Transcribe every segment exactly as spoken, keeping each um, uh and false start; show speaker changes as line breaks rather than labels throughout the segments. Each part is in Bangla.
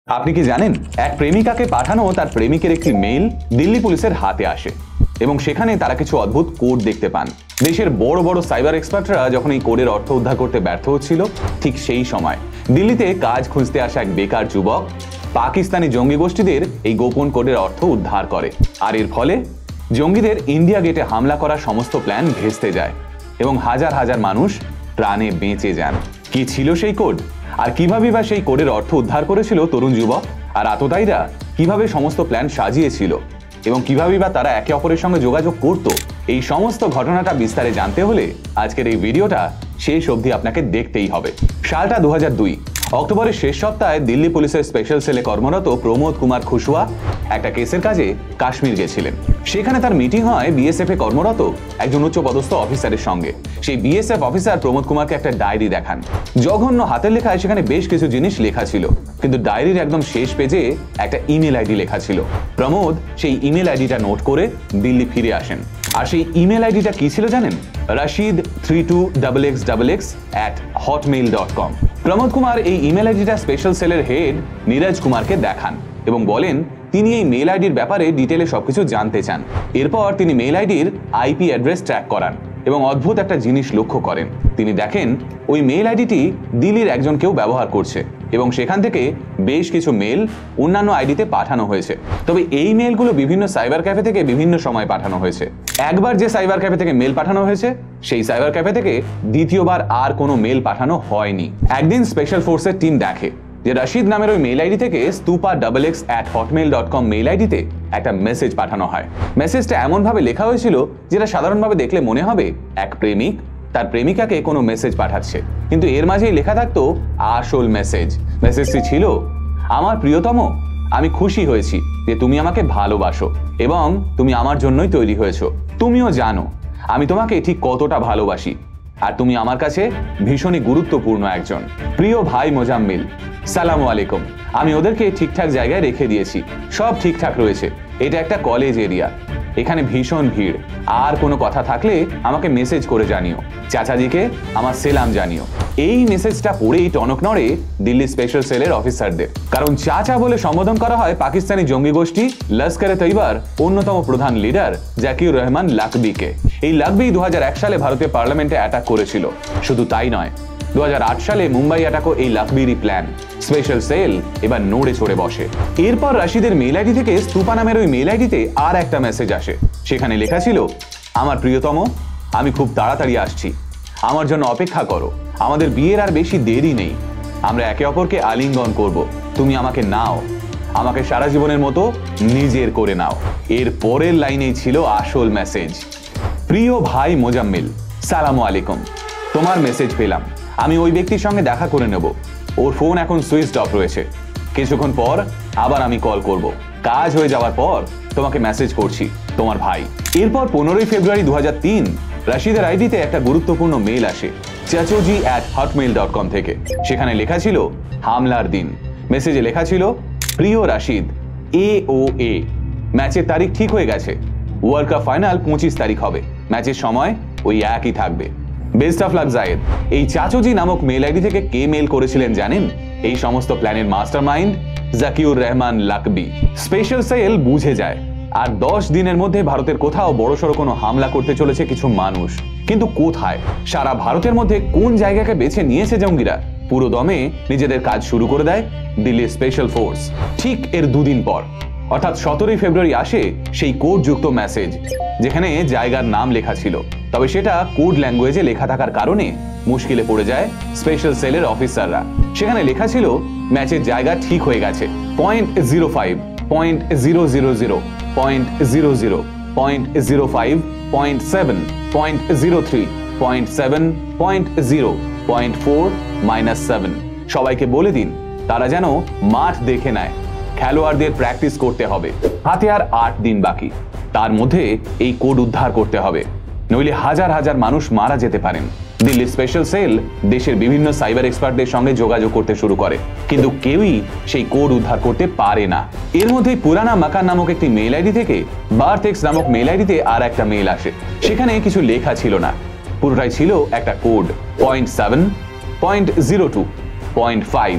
আপনি কি জানেন এক প্রেমিকাকে পাঠানো তার প্রেমিকের একটি মেইল দিল্লি পুলিশের হাতে আসে এবং সেখানে তারা কিছু অদ্ভুত কোড দেখতে পান। দেশের বড় বড় সাইবার এক্সপার্টরা যখন এই কোডের অর্থ উদ্ধার করতে ব্যর্থ হচ্ছিল, ঠিক সেই সময় দিল্লিতে কাজ খুঁজতে আসা এক বেকার যুবক পাকিস্তানি জঙ্গি গোষ্ঠীদের এই গোপন কোডের অর্থ উদ্ধার করে। আর এর ফলে জঙ্গিদের ইন্ডিয়া গেটে হামলা করার সমস্ত প্ল্যান ভেস্তে যায় এবং হাজার হাজার মানুষ প্রাণে বেঁচে যান। কি ছিল সেই কোড, আর কিভাবে বা সেই কোডের অর্থ উদ্ধার করেছিল তরুণ যুবক আর আততায়ীরা, কিভাবে সমস্ত প্ল্যান সাজিয়েছিল এবং কিভাবে বা তারা একে অপরের সঙ্গে যোগাযোগ করত, এই সমস্ত ঘটনাটা বিস্তারে জানতে হলে আজকের এই ভিডিওটা শেষ অবধি আপনাকে দেখতেই হবে। সালটা দু হাজার দুই, অক্টোবরের শেষ সপ্তাহে দিল্লি পুলিশের স্পেশাল সেলে কর্মরত প্রমোদ কুমার খুশুয়া একটা কেসের কাজে কাশ্মীর গেছিলেন। সেখানে তার মিটিং হয় বিএসএফ এ কর্মরত একজন উচ্চপদস্থ অফিসারের সঙ্গে। সেই বিএসএফ অফিসার প্রমোদ কুমারকে একটা ডায়েরি দেখান। জঘন্য হাতের লেখায় সেখানে বেশ কিছু জিনিস লেখা ছিল, কিন্তু ডায়েরির একদম শেষ পেজে একটা ইমেল আইডি লেখা ছিল। প্রমোদ সেই ইমেল আইডিটা নোট করে দিল্লি ফিরে আসেন। আর সেই ইমেল আইডিটা কি ছিল জানেন? Rashid three two double X double X at Hotmail dot com. Pramod Kumar এই ইমেল আইডিটা স্পেশাল সেলের হেড নীরজ কুমারকে দেখান এবং বলেন তিনি এই মেল আইডির ব্যাপারে ডিটেলে সবকিছু জানতে চান। এরপর তিনি মেল আইডির আইপি অ্যাড্রেস ট্র্যাক করান এবং অদ্ভুত একটা জিনিস লক্ষ্য করেন। তিনি দেখেন ওই মেল আইডিটি দিল্লির একজন কেউ ব্যবহার করছে এবং সেখান থেকে বেশ কিছু মেল অন্যান্য আইডিতে পাঠানো হয়েছে। তবে এই মেলগুলো বিভিন্ন সাইবার ক্যাফে থেকে বিভিন্ন সময় পাঠানো হয়েছে। একবার যে সাইবার ক্যাফে থেকে মেল পাঠানো হয়েছে, সেই সাইবার ক্যাফে থেকে দ্বিতীয়বার আর কোনো মেল পাঠানো হয়নি। একদিন স্পেশাল ফোর্সের টিম দেখে যে রশিদ নামের ওই মেল আইডি থেকে Stupa double X at Hotmail dot com mail আইডিতে একটা মেসেজ পাঠানো হয়। মেসেজটা এমনভাবে লেখা হয়েছিল যেটা সাধারণভাবে দেখলে মনে হবে এক প্রেমিক তার প্রেমিকাকে কোনো মেসেজ পাঠাচ্ছে, কিন্তু এর মাঝেই লেখা থাকতো আসল মেসেজ। মেসেজটি ছিল, আমার প্রিয়তম, আমি খুশি হয়েছি যে তুমি আমাকে ভালোবাসো এবং তুমি আমার জন্যই তৈরি হয়েছো। তুমিও জানো আমি তোমাকে ঠিক কতটা ভালোবাসি আর তুমি আমার কাছে ভীষণই গুরুত্বপূর্ণ একজন। প্রিয় ভাই মোজাম্মিল, সালামু আলাইকুম। আমি ওদেরকে ঠিকঠাক জায়গায় রেখে দিয়েছি, সব ঠিকঠাক রয়েছে। এটা একটা কলেজ এরিয়া, এখানে ভীষণ ভিড়। আর কোনো কথা থাকলে আমাকে মেসেজ করে জানিও। চাচাজিকে আমার সেলাম জানিও। এই মেসেজটা পড়েই টনক নড়ে দিল্লি স্পেশাল সেলের অফিসারদের, কারণ চাচা বলে সম্বোধন করা হয় পাকিস্তানি জঙ্গি গোষ্ঠী লস্কর-এ তৈবার অন্যতম প্রধান লিডার জাকিউর রহমান লাকবিকে। এই লাকবি দু হাজার এক সালে ভারতীয় পার্লামেন্টে অ্যাটাক করেছিল। শুধু তাই নয়, দু হাজার আট সালে মুম্বাই অ্যাটাকও এই লাকবিরই প্ল্যান। স্পেশাল সেল এবার নড়ে চড়ে বসে। এরপর রশিদের মেল আইডি থেকে স্তূপা নামের ওই মেল আইডিতে আর একটা মেসেজ আসে। সেখানে লেখা ছিল, আমার প্রিয়তম, আমি খুব তাড়াতাড়ি আসছি, আমার জন্য অপেক্ষা করো। আমাদের বিয়ের আর বেশি দেরি নেই, আমরা একে অপরকে আলিঙ্গন করব। তুমি আমাকে নাও, আমাকে সারা জীবনের মতো নিজের করে নাও। এর পরের লাইনেই ছিল আসল মেসেজ, প্রিয় ভাই মোজাম্মিল, সালামু আলাইকুম। তোমার মেসেজ পেলাম, আমি ওই ব্যক্তির সঙ্গে দেখা করে নেব। ওর ফোন এখন সুইচ অফ রয়েছে। কিছুক্ষণ পর আবার আমি কল করব। কাজ হয়ে যাওয়ার পর তোমাকে মেসেজ করছি, তোমার ভাই। এরপর পনেরোই ফেব্রুয়ারি দু হাজার তিন রশিদের আইডিতে একটা গুরুত্বপূর্ণ মেল আসে Chachoji at Hotmail dot com থেকে। সেখানে লেখা ছিল হামলার দিন। মেসেজে লেখা ছিল, প্রিয় রশিদ, এ ও এ ম্যাচের তারিখ ঠিক হয়ে গেছে। ওয়ার্ল্ড কাপ ফাইনাল পঁচিশ তারিখ হবে। ম্যাচের সময় ওই একই থাকবে। Best of luck Zayed. এই চাচোজি নামক মেল আইডি থেকে কে মেল করেছিলেন জানেন? এই সমস্ত প্ল্যানের mastermind Zakiur Rahman Lakhvi. Special cell বুঝে যায় আর দশ দিনের মধ্যে ভারতের কোথাও বড়সড় কোনো হামলা করতে চলেছে কিছু মানুষ। কিন্তু কোথায়? সারা ভারতের মধ্যে কোন জায়গাকে বেছে নিয়েছে জঙ্গিরা? পুরো দমে নিজেদের কাজ শুরু করে দেয় দিল্লি স্পেশাল ফোর্স। ঠিক এর দুদিন পর অর্থাৎ সতেরোই ফেব্রুয়ারি আসে সেই কোডযুক্ত মেসেজ, যেখানে জায়গার নাম লেখা ছিল, তবে সেটা কোড ল্যাঙ্গুয়েজে লেখা থাকার কারণে মুশকিলে পড়ে যায় স্পেশাল সেলের অফিসাররা। সেখানে লেখা ছিল ম্যাচের জায়গা ঠিক হয়ে গেছে, point zero five, point zero zero zero, point zero zero, point zero five, point seven, point zero three, point seven, point zero, point four, minus seven. সবাইকে বলে দিন তারা যেন মাঠ দেখে নেয়, খেলোয়াড়দের প্র্যাকটিস করতে হবে। হাতে আর আট দিন বাকি, তার মধ্যে এই কোড উদ্ধার করতে হবে, নইলে হাজার হাজার মানুষ মারা যেতে পারেন। দিল্লি স্পেশাল সেল দেশের বিভিন্ন সাইবার এক্সপার্টদের সঙ্গে যোগাযোগ করতে শুরু করে, কিন্তু কেউই সেই কোড উদ্ধার করতে পারে না। এর মধ্যেই পুরানা মাকান নামক একটি মেল আইডি থেকে বার্থেক্স নামক মেল আইডিতে আর একটা মেল আসে। সেখানে কিছু লেখা ছিল না, পুরোটাই ছিল একটা code, point seven, point zero two, point five,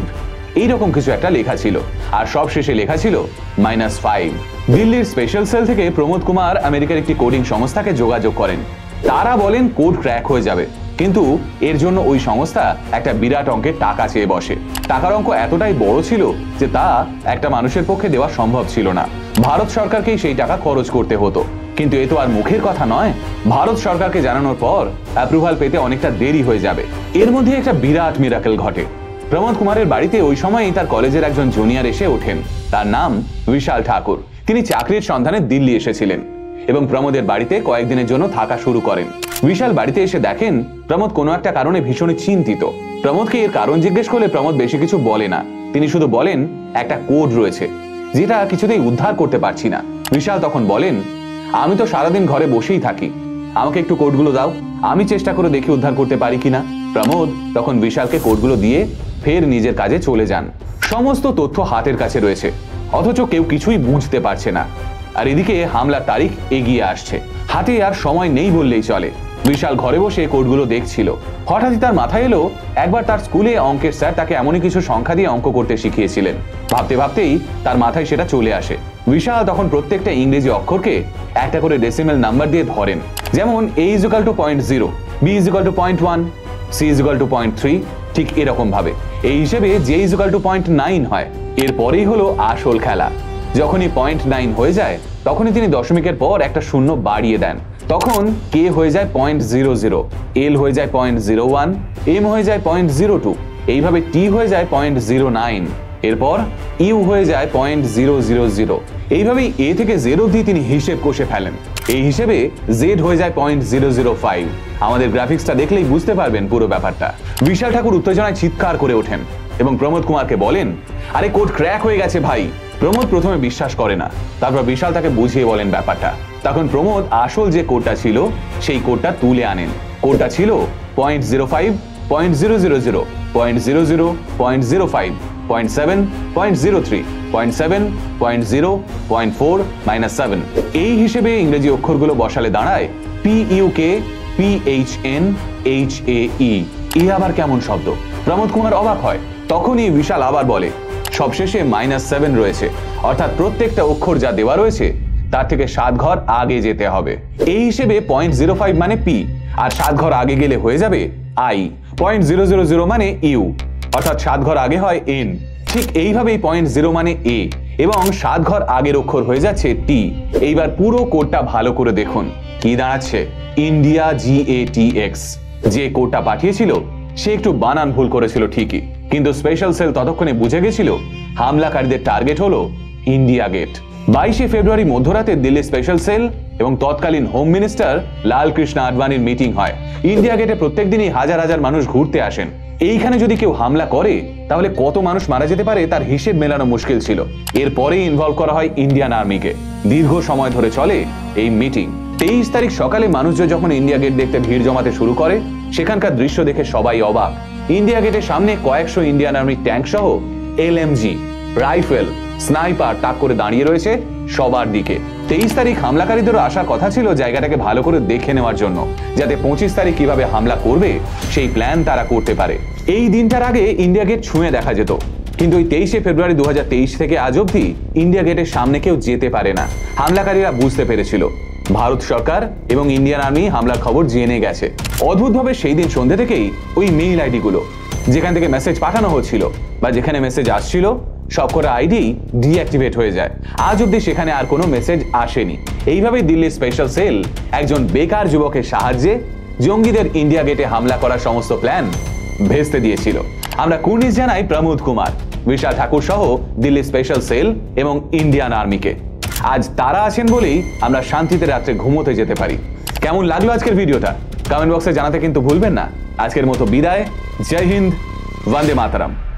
এইরকম কিছু একটা লেখা ছিল, আর সব শেষে লেখা ছিল মাইনাস ফাইভ। দিল্লির স্পেশাল সেল থেকে প্রমোদ কুমার আমেরিকার একটি কোডিং সংস্থাকে যোগাযোগ করেন। তারা বলেন কোড ক্র্যাক হয়ে যাবে, কিন্তু এর জন্য ওই সংস্থা একটা বিরাট অঙ্কের টাকা চেয়ে বসে। টাকার অঙ্ক এতটাই বড় ছিল যে তা একটা মানুষের পক্ষে দেওয়া সম্ভব ছিল না। ভারত সরকারকেই সেই টাকা খরচ করতে হতো। কিন্তু এ তো আর মুখের কথা নয়। ভারত সরকারকে জানানোর পর অ্যাপ্রুভাল পেতে অনেকটা দেরি হয়ে যাবে। এর মধ্যে একটা বিরাট মিরাকেল ঘটে। প্রমোদ কুমারের বাড়িতে ওই সময়ই তার কলেজের একজন জুনিয়র এসে ওঠেন। তার নাম বিশাল ঠাকুর। তিনি চাকরির সন্ধানে দিল্লি এসেছিলেন এবং প্রমোদের বাড়িতে কয়েকদিনের জন্য থাকা শুরু করেন। বিশাল বাড়িতে এসে দেখেন প্রমোদ কোনো একটা কারণে ভীষণই চিন্তিত। প্রমোদকে এর কারণ জিজ্ঞেস করলে প্রমোদ বেশি কিছু বলে না। তিনি শুধু বলেন একটা কোড রয়েছে যেটা কিছুতেই উদ্ধার করতে পারছি না। বিশাল তখন বলেন, আমি তো সারাদিন ঘরে বসেই থাকি, আমাকে একটু কোডগুলো দাও, আমি চেষ্টা করে দেখি উদ্ধার করতে পারি কিনা। প্রমোদ তখন বিশালকে কোডগুলো দিয়ে ফের নিজের কাজে চলে যান। সমস্ত তথ্য হাতের কাছে রয়েছে, অথচ কেউ কিছুই বুঝতে পারছে না। আর এদিকে হামলার তারিখ এগিয়ে আসছে, হাতে আর সময় নেই বললেই চলে। বিশাল ঘরে বসে কোডগুলো দেখছিল। হঠাৎই তার মাথায় এলো একবার তার স্কুলে অঙ্কের স্যার তাকে এমনই কিছু সংখ্যা দিয়ে অঙ্ক করতে শিখিয়েছিলেন। ভাবতে ভাবতেই তার মাথায় সেটা চলে আসে। বিশাল তখন প্রত্যেকটা ইংরেজি অক্ষরকে একটা করে ডেসিমেল নাম্বার দিয়ে ধরেন। যেমন A is equal to point zero, B is equal to point one, C is equal to point three, ঠিক এরকম ভাবে। এই হিসেবে J is equal to point nine হয়। এরপরেই হলো আসল খেলা। যখনই পয়েন্ট নাইন হয়ে যায় তখনই তিনি দশমিকের পর একটা শূন্য বাড়িয়ে দেন। তখন কে হয়ে যায় পয়েন্ট জিরো জিরো, এল হয়ে যায় পয়েন্ট জিরো ওয়ান, এম হয়ে যায় পয়েন্ট জিরো টু, এইভাবে টি হয়ে যায় পয়েন্ট জিরো নাইন, এরপর ইউ হয়ে যায় পয়েন্ট জিরো জিরো জিরো। এইভাবেই এ থেকে জেড অবধি তিনি হিসেব কষে ফেলেন। এই হিসেবে জেড হয়ে যায় পয়েন্ট জিরো জিরো ফাইভ। আমাদের গ্রাফিক্সটা দেখলেই বুঝতে পারবেন পুরো ব্যাপারটা। বিশাল ঠাকুর উত্তেজনায় চিৎকার করে ওঠেন এবং প্রমোদ কুমারকে বলেন, আরে কোড ক্র্যাক হয়ে গেছে ভাই। প্রমোদ প্রথমে বিশ্বাস করে না, তারপর বিশাল তাকে বুঝিয়ে বলেন ব্যাপারটা। তখন প্রমোদ আসল যে কোডটা ছিল সেই কোডটা তুলে আনেন। কোডটা ছিল point zero five, point zero zero zero, point zero zero, point zero five, point seven, point zero three, point seven, point zero, point four, minus seven. এই হিসেবে ইংরেজি অক্ষরগুলো বসালে দাঁড়ায় P U K, P H N, H A E. এ আবার কেমন শব্দ? প্রমোদ কুমার অবাক হয়। তখনই বিশাল আবার বলে, সবশেষে মাইনাস সেভেন রয়েছে, অর্থাৎ প্রত্যেকটা অক্ষর যা দেওয়া রয়েছে তার থেকে সাত ঘর আগে যেতে হবে। এই হিসেবে পয়েন্ট জিরো ফাইভ মানে পি, আর সাত ঘর আগে গেলে হয়ে যাবে I. Point zero zero zero মানে ইউ, অর্থাৎ সাত ঘর আগে হয় এন। ঠিক এইভাবেই পয়েন্ট জিরো মানে এ এবং সাত ঘর আগের অক্ষর হয়ে যাচ্ছে টি। এইবার পুরো কোডটা ভালো করে দেখুন, কি দাঁড়াচ্ছে? India G A T X. যে কোডটা পাঠিয়েছিল সে একটু বানান ভুল করেছিল ঠিকই, কিন্তু স্পেশাল সেল ততক্ষণে বুঝে গেছিল হামলাকারীদের টার্গেট হলো ইন্ডিয়া গেট। বাইশে ফেব্রুয়ারি মধ্যরাতে দিল্লি স্পেশাল সেল এবং তৎকালীন হোম মিনিস্টার লাল কৃষ্ণ আডবাণীর মিটিং হয়। ইন্ডিয়া গেটে প্রত্যেক দিনই হাজার হাজার মানুষ ঘুরতে আসেন। এইখানে যদি কেউ হামলা করে তাহলে কত মানুষ মারা যেতে পারে তার হিসেব মেলানো মুশকিল ছিল। এরপরেই ইনভলভ করা হয় ইন্ডিয়ান আর্মিকে। দীর্ঘ সময় ধরে চলে এই মিটিং। তেইশ তারিখ সকালে মানুষজন যখন ইন্ডিয়া গেট দেখতে ভিড় জমাতে শুরু করে, সেখানকার দৃশ্য দেখে সবাই অবাক। ইন্ডিয়া গেটের সামনে কয়েকশো ইন্ডিয়ান আর্মি ট্যাঙ্ক সহ L M G, rifle, sniper তাক করে দাঁড়িয়ে রয়েছে সবার দিকে। তেইশ তারিখ হামলাকারীদেরও আসার কথা ছিল জায়গাটাকে ভালো করে দেখে নেওয়ার জন্য, যাতে পঁচিশ তারিখ কিভাবে হামলা করবে সেই প্ল্যান তারা করতে পারে। এই দিনটার আগে ইন্ডিয়া গেট ছুঁয়ে দেখা যেত, কিন্তু ওই তেইশে ফেব্রুয়ারি দু হাজার তেইশ থেকে আজ অব্দি ইন্ডিয়া গেটের সামনে কেউ যেতে পারে না। হামলাকারীরা বুঝতে পেরেছিল ভারত সরকার এবং ইন্ডিয়ান আর্মি হামলার খবর জেনে গেছে। অদ্ভুতভাবে সেই দিন সন্ধ্যে থেকেই ওই মেইল আইডি গুলো যেখান থেকে মেসেজ পাঠানো হচ্ছিল বা যেখানে মেসেজ আসছিল সবকটা আইডি ডিঅ্যাক্টিভেট হয়ে যায়। আজ অব্দি সেখানে আর কোনো মেসেজ আসেনি। এইভাবেই দিল্লি স্পেশাল সেল একজন বেকার যুবকের সাহায্যে জঙ্গিদের ইন্ডিয়া গেটে হামলা করার সমস্ত প্ল্যান ভেস্তে দিয়েছিল। আমরা কুর্নিশ জানাই প্রমোদ কুমার, বিশাল ঠাকুর সহ দিল্লি স্পেশাল সেল এবং ইন্ডিয়ান আর্মিকে। আজ তারা আছেন বলেই আমরা শান্তিতে রাত্রে ঘুমোতে যেতে পারি। কেমন লাগলো আজকের ভিডিওটা কমেন্ট বক্সে জানাতে কিন্তু ভুলবেন না। আজকের মতো বিদায়। জয় হিন্দ, বন্দে মাতরম।